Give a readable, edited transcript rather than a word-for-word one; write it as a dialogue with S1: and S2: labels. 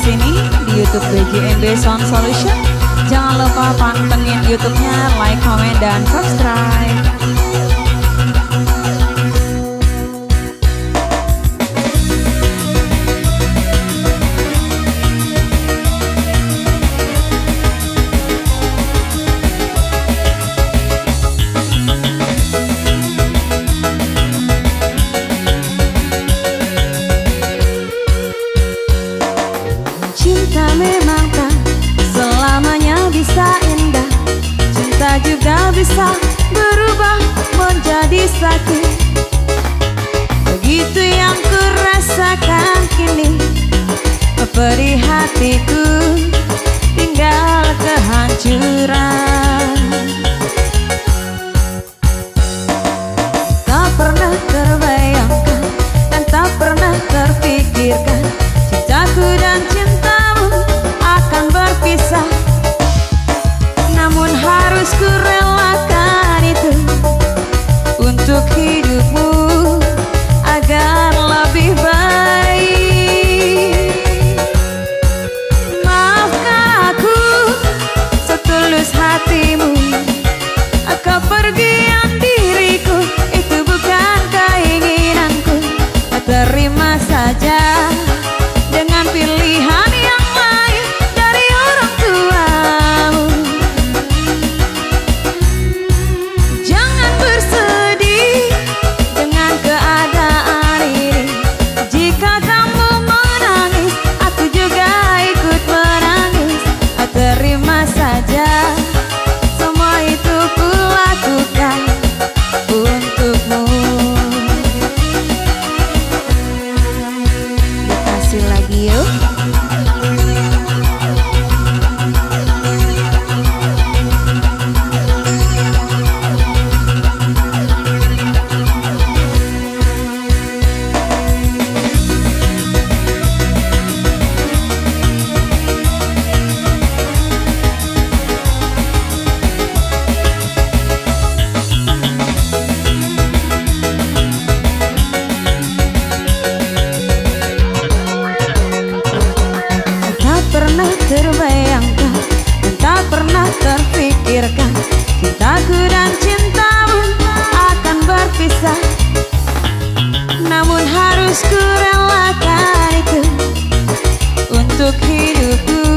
S1: sini di YouTube BJMB Sound Solution. Jangan lupa pantengin YouTube-nya, like, comment, dan subscribe.
S2: Cinta memang tak selamanya bisa indah. Cinta juga bisa berubah menjadi sakit. Begitu yang ku rasakan kini, perih hatiku tinggal kehancuran. Tak pernah terbayangkan dan tak pernah terpikirkan cintaku dan cintamu akan berpisah. Namun harus ku relakan itu untuk hidupmu agar lebih baik. Maafkan aku setulus hatimu, kepergian diriku itu bukan keinginanku. Terima saja dengan pilihan yang lain dari orang tuamu. Jangan bersedih dengan keadaan ini. Jika kamu menangis, aku juga ikut menangis. Terima saja, semua itu ku lakukan untukmu. Dikasih lagi yuk. Pernah terbayangkan dan tak pernah terpikirkan cintaku dan cintamu akan berpisah. Namun harus ku relakan itu untuk hidupku